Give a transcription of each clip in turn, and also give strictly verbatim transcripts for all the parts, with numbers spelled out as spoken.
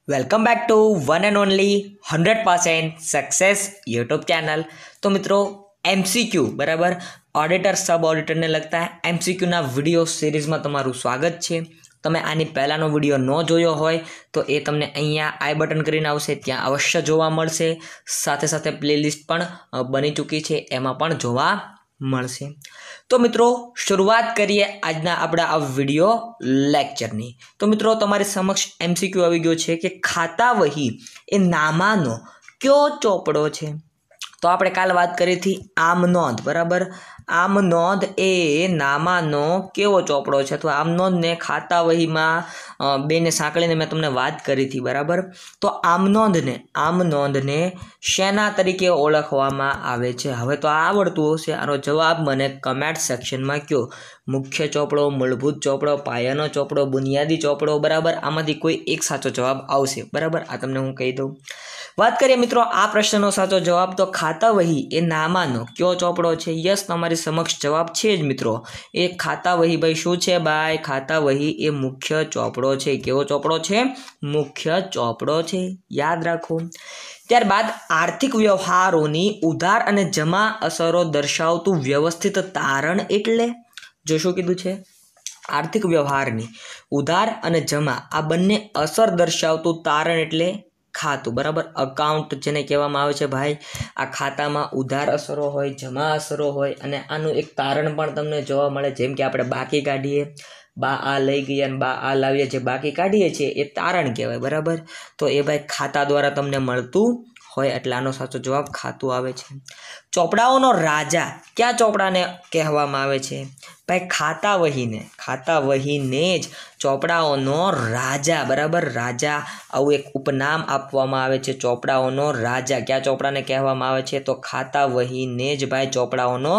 Welcome back to one and only hundred percent success YouTube channel. તો મિત્રો MCQ બરાબર auditor સબ ઓડિટરને લગતા એમસીક્યુના video સિરીઝમાં તમારું સ્વાગત છે. તમે આની પહેલાંનો વિડીયો ન જોયો હોય તો એ તમને અહીંયા આઈ બટન કરીને આવશે, ત્યાં અવશ્ય જોવા મળશે. સાથે સાથે પ્લેલિસ્ટ પણ બની ચૂકી છે, એમાં પણ જોવા મળશે. તો મિત્રો શરૂઆત કરીએ આજના આપણા આ વિડીયો લેક્ચરની. તો મિત્રો તમારી સમક્ષ એમસીક્યુ આવી ગયો છે કે ખાતા વહી એ નામાનો કયો ચોપડો છે. તો આપણે કાલ વાત કરી હતી આમ નોંધ બરાબર. આમ નોંધ એ નામાનો કેવો ચોપડો છે, તો આમ નોંધને ખાતા વહીમાં બેને સાંકળીને મેં તમને વાત કરી હતી બરાબર. તો આમ નોંધને આમ નોંધને શેના તરીકે ઓળખવામાં આવે છે? હવે તો આ આવડતું હશે. આનો જવાબ મને કમેન્ટ સેક્શનમાં કહો. મુખ્ય ચોપડો, મૂળભૂત ચોપડો, પાયાનો ચોપડો, બુનિયાદી ચોપડો બરાબર. આમાંથી કોઈ એક સાચો જવાબ આવશે બરાબર. આ તમને હું કહી દઉં. વાત કરીએ મિત્રો આ પ્રશ્નનો સાચો જવાબ, તો ખાતા વહી એ નામાનો કયો ચોપડો છે? યસ, તમારી સમક્ષ જવાબ છે જ મિત્રો. એ ખાતા વહી ભાઈ શું છે ભાઈ? ખાતા વહી એ મુખ્ય ચોપડો છે. કેવો ચોપડો છે? મુખ્ય ચોપડો છે, યાદ રાખો. ત્યારબાદ આર્થિક વ્યવહારોની ઉધાર અને જમા અસરો દર્શાવતું વ્યવસ્થિત તારણ એટલે? જો શું કીધું છે? આર્થિક વ્યવહારની ઉધાર અને જમા આ બંને અસર દર્શાવતું તારણ એટલે ખાતું બરાબર. અકાઉન્ટ જેને કહેવામાં આવે છે ભાઈ. આ ખાતામાં ઉધાર અસરો હોય, જમા અસરો હોય, અને આનું એક તારણ પણ તમને જોવા મળે. જેમ કે આપણે બાકી કાઢીએ, બા આ લઈ ગયા અને બા આ લાવીએ, જે બાકી કાઢીએ છીએ એ તારણ કહેવાય બરાબર. તો એ ભાઈ ખાતા દ્વારા તમને મળતું હોય, એટલે આનો સાચો જવાબ ખાતું આવે છે. ચોપડાઓનો રાજા ક્યાં ચોપડાને કહેવામાં આવે છે? ભાઈ ખાતા વહીને. ખાતા વહીને જ ચોપડાઓનો રાજા બરાબર. રાજા આવું એક ઉપનામ આપવામાં આવે છે, ચોપડાઓનો રાજા. ક્યાં ચોપડાને કહેવામાં આવે છે? તો ખાતા વહીને જ ભાઈ ચોપડાઓનો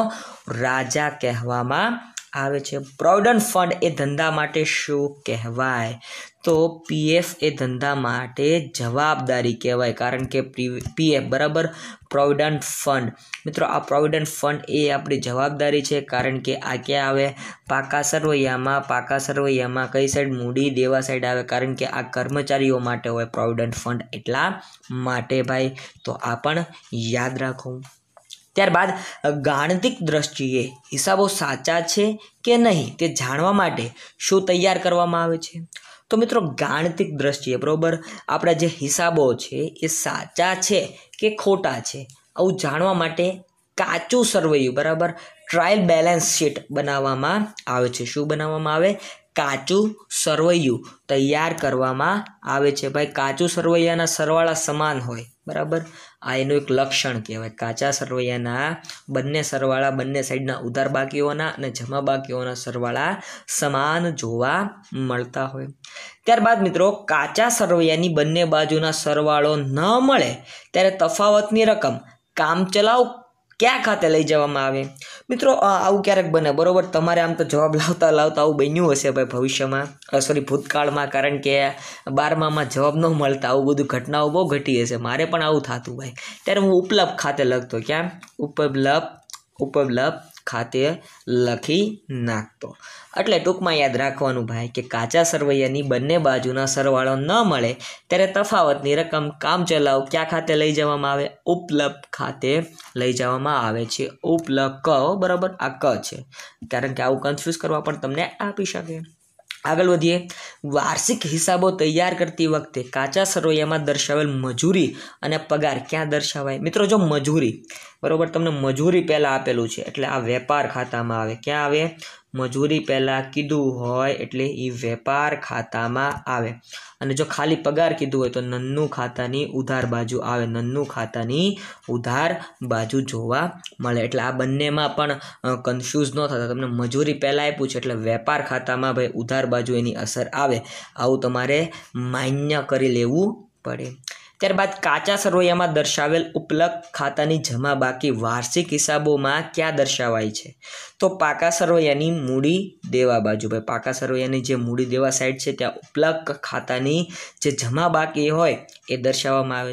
રાજા કહેવામાં આવે છે. પ્રોવિડન્ટ ફંડ એ ધંધા માટે શું કહેવાય? તો પીએફ એ ધંધા માટે જવાબદારી કહેવાય, કારણ કે પીએફ બરાબર પ્રોવિડન્ટ ફંડ. મિત્રો આ પ્રોવિડન્ટ ફંડ એ આપણી જવાબદારી છે, કારણ કે આ ક્યાં આવે? પાકા સરવૈયામાં. પાકા સરવૈયામાં કઈ સાઈડ? મૂડી દેવા સાઈડ આવે, કારણ કે આ કર્મચારીઓ માટે હોય પ્રોવિડન્ટ ફંડ, એટલા માટે ભાઈ. તો આ પણ યાદ રાખો. ત્યારબાદ ગાણિતિક દ્રષ્ટિએ હિસાબો સાચા છે કે નહીં તે જાણવા માટે શું તૈયાર કરવામાં આવે છે? તો મિત્રો ગાણિતિક દ્રષ્ટિએ બરાબર આપણા જે હિસાબો છે એ સાચા છે કે ખોટા છે, આવું જાણવા માટે કાચું સરવૈયું બરાબર ટ્રાયલ બેલેન્સ શીટ બનાવવામાં આવે છે. શું બનાવવામાં આવે? કાચું સરવૈયું તૈયાર કરવામાં આવે છે ભાઈ. કાચું સરવૈયાના સરવાળા સમાન હોય બરાબર. આ એનું એક લક્ષણ કહેવાય. કાચા સરવૈયાના બંને સરવાળા, બંને સાઈડના ઉધાર બાકીઓના અને જમા બાકીઓના સરવાળા સમાન જોવા મળતા હોય. ત્યારબાદ મિત્રો કાચા સરવૈયાની બંને બાજુના સરવાળો ન મળે ત્યારે તફાવતની રકમ કામચલાઉ ક્યાં ખાતે લઈ જવામાં આવે? મિત્રો આવું ક્યારેક બને બરાબર. તમારે આમ તો જવાબ લાવતા લાવતા આવું બન્યું હશે ભાઈ ભવિષ્યમાં, સોરી ભૂતકાળમાં, કારણ કે બારમામાં જવાબ ન મળતા આવું બધું ઘટનાઓ બહુ ઘટી હશે. મારે પણ આવું થતું ભાઈ. ત્યારે હું ઉપલબ્ધ ખાતે લખતો. ક્યાં? ઉપલબ્ધ ઉપલબ્ધ ખાતે લખી નાખતો. એટલે ટૂંકમાં યાદ રાખવાનું ભાઈ કે કાચા સરવૈયાની બંને બાજુના સરવાળો ન મળે ત્યારે તફાવતની રકમ કામચલાઉ ક્યાં ખાતે લઈ જવામાં આવે? ઉપલબ્ધ ખાતે લઈ જવામાં આવે છે. ઉપલબ્ધ ક બરાબર, આ ક છે, કારણ કે આવું કન્ફ્યુઝ કરવા પણ તમને આપી શકે. આગળ વધીએ. વાર્ષિક હિસાબો તૈયાર કરતી વખતે કાચા સરવૈયામાં દર્શાવેલ મજૂરી અને પગાર ક્યાં દર્શાવાય? મિત્રો જો મજૂરી બરાબર તમને મજૂરી પહેલાં આપેલું છે એટલે આ વેપાર ખાતામાં આવે. ક્યાં આવે? મજૂરી પહેલાં કીધું હોય એટલે એ વેપાર ખાતામાં આવે. અને જો ખાલી પગાર કીધું હોય તો નન્નું ખાતાની ઉધાર બાજુ આવે. નન્નું ખાતાની ઉધાર બાજુ જોવા મળે. એટલે આ બંનેમાં પણ કન્ફ્યુઝ ન થતા. તમને મજૂરી પહેલાં આપ્યું છે એટલે વેપાર ખાતામાં ભાઈ ઉધાર બાજુ એની અસર આવે. આવું તમારે માન્ય કરી લેવું પડે. ત્યારબાદ કાચા સરવૈયામાં દર્શાવેલ ઉપલબ્ધ ખાતાની જમા બાકી વાર્ષિક હિસાબોમાં ક્યાં દર્શાવાય છે? તો પાકા સરવૈયાની મૂડી દેવા બાજુ. ભાઈ પાકા સરવૈયાની જે મૂડી દેવા સાઈડ છે ત્યાં ઉપલબ્ધ ખાતાની જે જમા બાકી હોય એ દર્શાવવામાં આવે છે.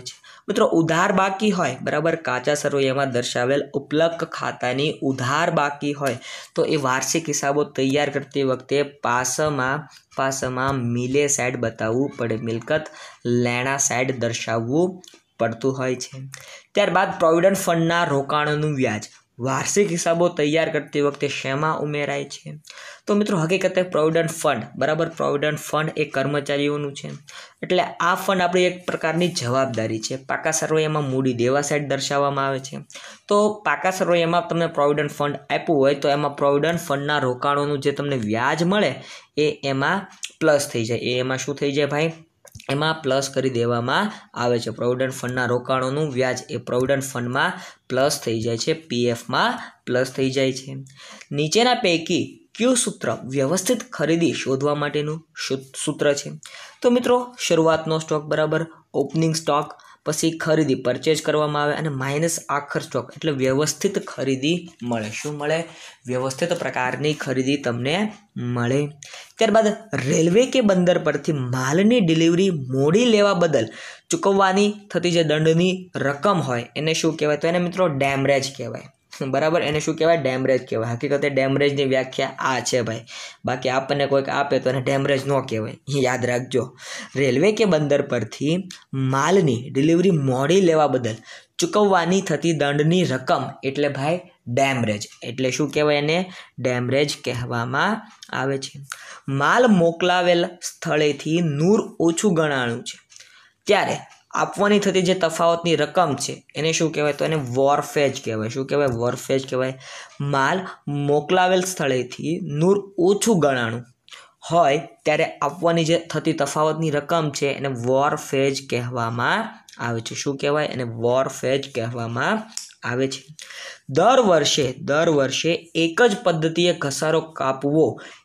મિત્રો ઉધાર બાકી હોય બરાબર, કાચા સરવૈયામાં દર્શાવેલ ઉપલબ્ધ ખાતાની ઉધાર બાકી હોય તો એ વાર્ષિક હિસાબો તૈયાર કરતી વખતે પાસમાં પાસમાં મિલે સાઈડ બતાવવું પડે, મિલકત લેણા સાઈડ દર્શાવવું પડતું હોય છે. ત્યારબાદ પ્રોવિડન્ટ ફંડના રોકાણોનું વ્યાજ વાર્ષિક હિસાબો તૈયાર કરતી વખતે શેમાં ઉમેરાય છે? તો મિત્રો હકીકતે પ્રોવિડન્ટ ફંડ બરાબર, પ્રોવિડન્ટ ફંડ એ કર્મચારીઓનું છે, એટલે આ ફંડ આપણી એક પ્રકારની જવાબદારી છે. પાકા સરવૈયામાં મૂડી દેવા સાઈડ દર્શાવવામાં આવે છે. તો પાકા સરવૈયામાં તમને પ્રોવિડન્ટ ફંડ આપ્યું હોય તો એમાં પ્રોવિડન્ટ ફંડના રોકાણોનું જે તમને વ્યાજ મળે એ એમાં પ્લસ થઈ જાય. એ એમાં શું થઈ જાય ભાઈ? એમાં પ્લસ કરી દેવામાં આવે છે. પ્રોવિડન્ટ ફંડના રોકાણોનું વ્યાજ એ પ્રોવિડન્ટ ફંડમાં પ્લસ થઈ જાય છે, પીએફમાં પ્લસ થઈ જાય છે. નીચેના પૈકી કયું સૂત્ર વ્યવસ્થિત ખરીદી શોધવા માટેનું સૂત્ર છે? તો મિત્રો શરૂઆતનો સ્ટોક બરાબર, ઓપનિંગ સ્ટોક, પછી ખરીદી પરચેજ કરવામાં આવે અને માઇનસ આખર સ્ટોક એટલે વ્યવસ્થિત ખરીદી મળે. શું મળે? વ્યવસ્થિત પ્રકારની ખરીદી તમને મળે. ત્યારબાદ રેલવે કે બંદર પરથી માલની ડિલિવરી મોડી લેવા બદલ ચૂકવવાની થતી જે દંડની રકમ હોય એને શું કહેવાય? તો એને મિત્રો ડેમરેજ કહેવાય બરાબર. એને શું કહેવાય? ડેમરેજ કહેવાય. હકીકતે ડેમરેજની વ્યાખ્યા આ છે ભાઈ, બાકી આપણને કોઈક આપે તો એને ડેમરેજ ન કહેવાય, યાદ રાખજો. રેલવે કે બંદર પરથી માલની ડિલિવરી મોડી લેવા બદલ ચૂકવવાની થતી દંડની રકમ એટલે ભાઈ ડેમરેજ. એટલે શું કહેવાય? એને ડેમરેજ કહેવામાં આવે છે. માલ મોકલાવેલ સ્થળેથી નૂર ઓછું ગણાણું છે ત્યારે આપવાની થતી જે તફાવતની રકમ છે એને શું કહેવાય? તો એને વોરફેજ કહેવાય. શું કહેવાય? વોરફેજ કહેવાય. માલ મોકલાવેલ સ્થળેથી નૂર ઓછું ગણાણું હોય ત્યારે આપવાની જે થતી તફાવતની રકમ છે એને વોરફેજ કહેવામાં આવે છે. શું કહેવાય? એને વોરફેજ કહેવામાં આવે છે. દર વર્ષે દર વર્ષે એક જ પદ્ધતિએ ઘસારો કાપવો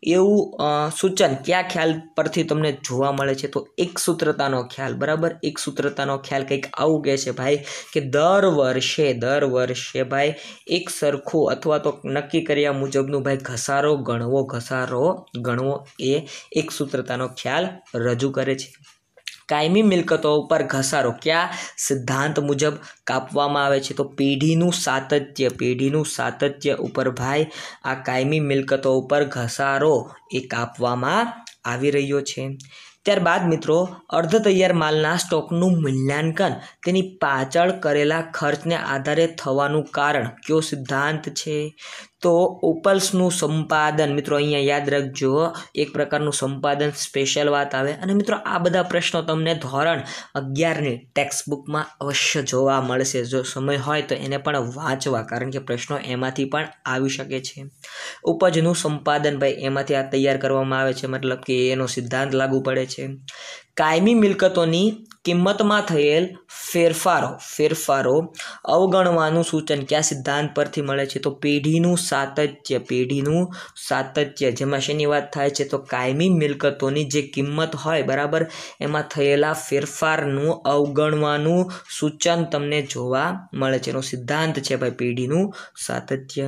એવું સૂચન કયા ખ્યાલ પરથી તમને જોવા મળે છે? તો એક સૂત્રતાનો ખ્યાલ બરાબર. એક સૂત્રતાનો ખ્યાલ કંઈક આવું કહે છે ભાઈ કે દર વર્ષે દર વર્ષે ભાઈ એક સરખું અથવા તો નક્કી કર્યા મુજબનું ભાઈ ઘસારો ગણવો ઘસારો ગણવો એ એક સૂત્રતાનો ખ્યાલ રજૂ કરે છે. કાયમી મિલકતો ઉપર ઘસારો કયા સિદ્ધાંત મુજબ કાપવામાં આવે છે? તો પેઢીનું સાતત્ય પેઢીનું સાતત્ય ઉપર ભાઈ આ કાયમી મિલકતો ઉપર ઘસારો એ કાપવામાં આવી રહ્યો છે. ત્યારબાદ મિત્રો અર્ધ તૈયાર માલના સ્ટોકનું મૂલ્યાંકન તેની પાછળ કરેલા ખર્ચને આધારે થવાનું કારણ કયો સિદ્ધાંત છે? તો ઓપલ્સનું સંપાદન. મિત્રો અહીંયા યાદ રાખજો, એક પ્રકારનું સંપાદન સ્પેશિયલ વાત આવે. અને મિત્રો આ બધા પ્રશ્નો તમને ધોરણ અગિયારની ટેક્સ્ટ બુકમાં અવશ્ય જોવા મળશે. જો સમય હોય તો એને પણ વાંચવા, કારણ કે પ્રશ્નો એમાંથી પણ આવી શકે છે. ઉપજનું સંપાદન ભાઈ એમાંથી આ તૈયાર કરવામાં આવે છે, મતલબ કે એનો સિદ્ધાંત લાગુ પડે છે. કાયમી મિલકતોની કિંમતમાં થયેલ ફેરફારો ફેરફારો અવગણવાનું સૂચન કયા સિદ્ધાંત પરથી મળે છે? તો પેઢીનું સાતત્ય પેઢીનું સાતત્ય જેમાં શેની વાત થાય છે? તો કાયમી મિલકતોની જે કિંમત હોય બરાબર એમાં થયેલા ફેરફારનું અવગણવાનું સૂચન તમને જોવા મળે છે. એનો સિદ્ધાંત છે ભાઈ પેઢીનું સાતત્ય.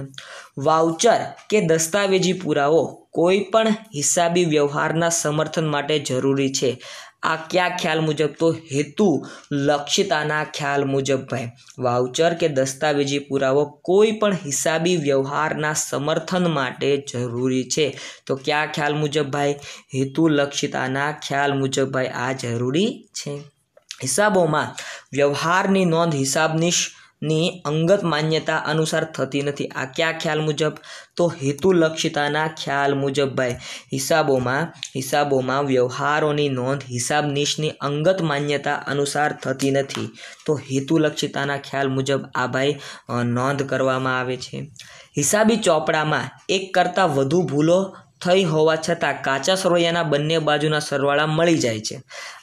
વાઉચર કે દસ્તાવેજી પુરાવો કોઈ પણ હિસાબી વ્યવહારના સમર્થન માટે જરૂરી છે. આ કયા ખ્યાલ મુજબ? તો હેતુ લક્ષિતાના ખ્યાલ મુજબ ભાઈ. વાઉચર કે દસ્તાવેજી પુરાવો કોઈ પણ હિસાબી વ્યવહારના સમર્થન માટે જરૂરી છે. તો કયા ખ્યાલ મુજબ ભાઈ? હેતુ લક્ષિતાના ખ્યાલ મુજબ ભાઈ આ જરૂરી છે. હિસાબોમાં વ્યવહારની નોંધ હિસાબનીશ ની અંગત માન્યતા અનુસાર થતી નથી. આ કયા ખ્યાલ મુજબ? તો હેતુલક્ષિતાના ખ્યાલ મુજબ ભાઈ હિસાબોમાં હિસાબોમાં વ્યવહારોની નોંધ હિસાબનીશની અંગત માન્યતા અનુસાર થતી નથી. તો હેતુલક્ષિતાના ખ્યાલ મુજબ આ ભાઈ નોંધ કરવામાં આવે છે. હિસાબી ચોપડામાં એક કરતાં વધુ ભૂલો થઈ હોવા છતાં કાચા સરવૈયાના બંને બાજુના સરવાળા મળી જાય છે.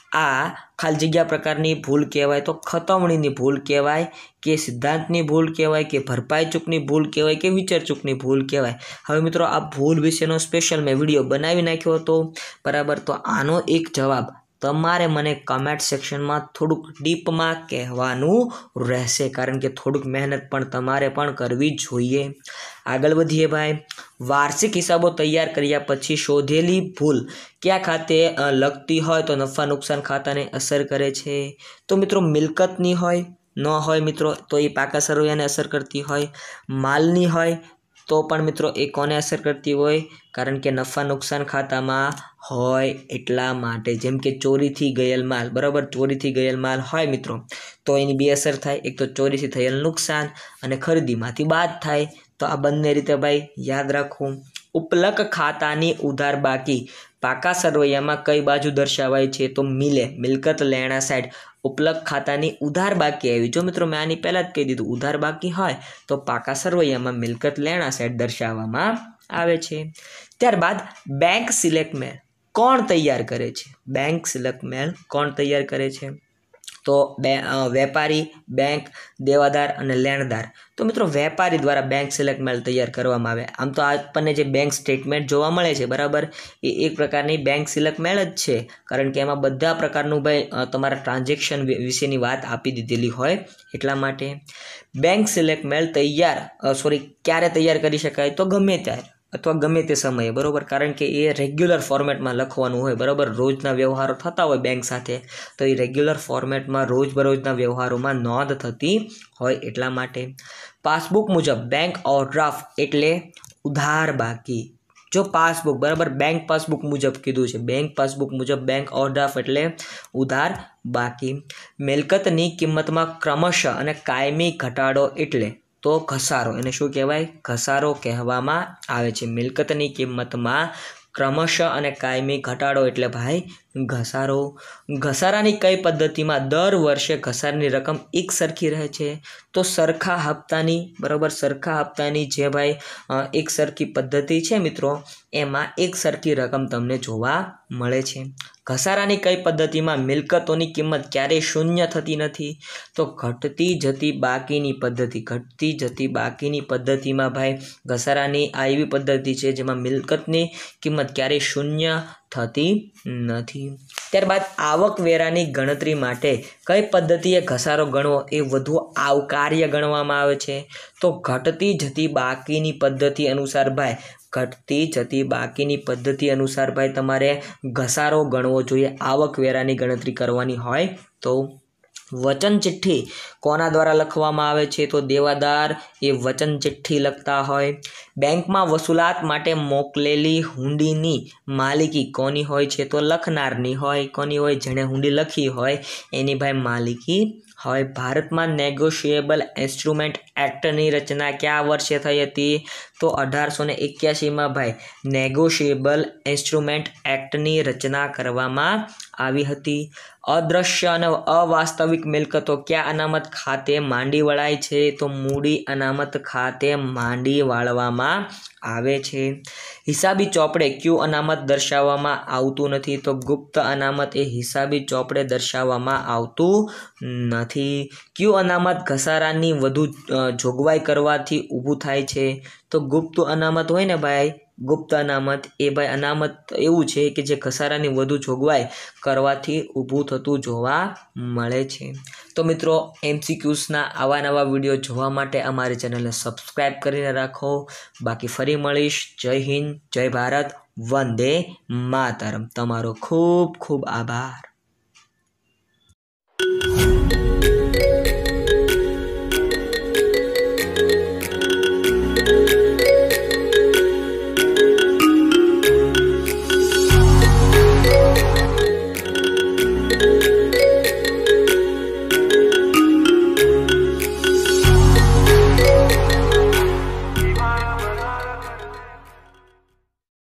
આ ખાલી જગ્યા પ્રકારની ભૂલ કહેવાય, તો ખતવણીની ભૂલ કહેવાય કે સિદ્ધાંતની ભૂલ કહેવાય કે ભરપાઈ ચૂકની ભૂલ કહેવાય કે વિચાર ચૂકની ભૂલ કહેવાય. હવે મિત્રો આ ભૂલ વિશેનો સ્પેશિયલ મેં વિડીયો બનાવી નાખ્યો હતો બરાબર. તો આનો એક જવાબ તમારે મને કમેન્ટ સેક્શનમાં થોડુંક ડીપમાં કહેવાનું રહેશે, કારણ કે થોડુંક મહેનત પણ તમારે પણ કરવી જોઈએ. આગળ વધીએ ભાઈ. વાર્ષિક હિસાબો તૈયાર કર્યા પછી શોધેલી ભૂલ કયા ખાતે લગતી હોય તો નફા નુકસાન ખાતાને અસર કરે છે? તો મિત્રો મિલકતની હોય ન હોય મિત્રો તો એ પાકા સરવૈયાને અસર કરતી હોય, માલની હોય તો પણ મિત્રો એ કોને અસર કરતી હોય? કારણ કે નફા નુકસાન ખાતામાં હોય એટલા માટે. જેમ કે ચોરીથી ગયેલ માલ, બરાબર, ચોરીથી ગયેલ માલ હોય મિત્રો તો એની બે અસર થાય, એક તો ચોરીથી થયેલ નુકસાન અને ખરીદીમાંથી બાદ થાય. તો આ બંને રીતે ભાઈ યાદ રાખવું. ઉપલક ખાતાની ઉધાર બાકી પાકા સરવૈયામાં કઈ બાજુ દર્શાવાય છે? તો મિલે, મિલકત લેણા સાઈડ ઉપલક ખાતાની ઉધાર બાકી આવી. જો મિત્રો મેં આની પહેલાં જ કહી દીધું, ઉધાર બાકી હોય તો પાકા સરવૈયામાં મિલકત લેણા સાઈડ દર્શાવવામાં આવે છે. ત્યારબાદ બેંક સિલેક્ટ મેલ કોણ તૈયાર કરે છે? બેંક સિલેક્ટ મેલ કોણ તૈયાર કરે છે? તો બે વેપારી, બેંક, દેવાદાર અને લેણદાર. તો મિત્રો વેપારી દ્વારા બેંક સિલેક્ટ મેલ તૈયાર કરવામાં આવે. આમ તો આપણને જે બેંક સ્ટેટમેન્ટ જોવા મળે છે, બરાબર, એ એક પ્રકારની બેંક સિલેક્ટ મેલ જ છે. કારણ કે એમાં બધા પ્રકારનું ભાઈ તમારા ટ્રાન્ઝેક્શન વિશેની વાત આપી દીધેલી હોય એટલા માટે. બેંક સિલેક્ટ મેલ તૈયાર સોરી ક્યારે તૈયાર કરી શકાય? તો ગમે ત્યારે અથવા ગમે તે સમયે, બરાબર, કારણ કે એ રેગ્યુલર ફોર્મેટમાં લખવાનું હોય, બરાબર. રોજના વ્યવહારો થતા હોય બેંક સાથે તો એ રેગ્યુલર ફોર્મેટમાં રોજબરોજના વ્યવહારોમાં નોંધ થતી હોય એટલા માટે. પાસબુક મુજબ બેંક ઓવરડ્રાફ્ટ એટલે ઉધાર બાકી. જો પાસબુક, બરાબર, બેંક પાસબુક મુજબ કીધું છે, બેંક પાસબુક મુજબ બેંક ઓવરડ્રાફ્ટ એટલે ઉધાર બાકી. મિલકતની કિંમતમાં ક્રમશઃ અને કાયમી ઘટાડો એટલે તો ઘસારો. એને શું કહેવાય? ઘસારો કહેવામાં આવે છે. મિલકતની કિંમતમાં ક્રમશઃ અને કાયમી ઘટાડો એટલે ભાઈ ઘસારો. ઘસારાની કઈ પદ્ધતિમાં દર વર્ષે ઘસારાની રકમ એક સરખી રહે છે? તો સરખા હપ્તાની, બરાબર, સરખા હપ્તાની જે ભાઈ એક સરખી પદ્ધતિ છે મિત્રો એમાં એક સરખી રકમ તમને જોવા મળે છે. ઘસારાની કઈ પદ્ધતિમાં મિલકતોની કિંમત ક્યારેય શૂન્ય થતી નથી? તો ઘટતી જતી બાકીની પદ્ધતિ. ઘટતી જતી બાકીની પદ્ધતિમાં ભાઈ ઘસારાની આ એવી પદ્ધતિ છે જેમાં મિલકતની કિંમત ક્યારેય શૂન્ય થતી નથી. ત્યારબાદ આવકવેરાની ગણતરી માટે કઈ પદ્ધતિએ ઘસારો ગણવો એ વધુ આવકાર્ય ગણવામાં આવે છે? તો ઘટતી જતી બાકીની પદ્ધતિ અનુસાર ભાઈ ઘટતી જતી બાકીની પદ્ધતિ અનુસાર ભાઈ તમારે ઘસારો ગણવો જોઈએ આવકવેરાની ગણતરી કરવાની હોય તો. વચન ચિઠ્ઠી કોના દ્વારા લખવામાં આવે છે? તો દેવાદાર એ વચન ચિઠ્ઠી લખતા હોય. બેંકમાં વસૂલાત માટે મોકલેલી હુંડીની માલિકી કોની હોય છે? તો લખનારની હોય. કોની હોય? જેણે હુંડી લખી હોય એની ભાઈ માલિકી હોય. ભારતમાં નેગોશિયેબલ ઇન્સ્ટ્રુમેન્ટ એક્ટની રચના કયા વર્ષે થઈ હતી? તો અઢારસો ને એક્યાસીમાં ભાઈ નેગોશિયેબલ ઇન્સ્ટ્રુમેન્ટ એક્ટની રચના કરવામાં આવી હતી. અદ્રશ્ય અને અવાસ્તવિક મિલકતો કયા અનામત ખાતે માંડી વળાય છે? તો મૂડી અનામત ખાતે માંડી વાળવામાં આવે છે. હિસાબી ચોપડે કયું અનામત દર્શાવવામાં આવતું નથી? તો ગુપ્ત અનામત એ હિસાબી ચોપડે દર્શાવવામાં આવતું નથી. કયું અનામત ઘસારાની વધુ જોગવાઈ કરવાથી ઊભું થાય છે? તો ગુપ્ત અનામત હોય ને ભાઈ, ગુપ્ત અનામત એ ભાઈ અનામત એવું છે કે જે ઘસારાની વધુ જોગવાઈ કરવાથી ઊભું થતું જોવા મળે છે. તો મિત્રો એમસીક્યુઝના આવા નવા વિડીયો જોવા માટે અમારી ચેનલને સબસ્ક્રાઈબ કરીને રાખો. બાકી ફરી મળીશ. જય હિન્દ, જય ભારત, વંદે માતરમ. તમારો ખૂબ ખૂબ આભાર.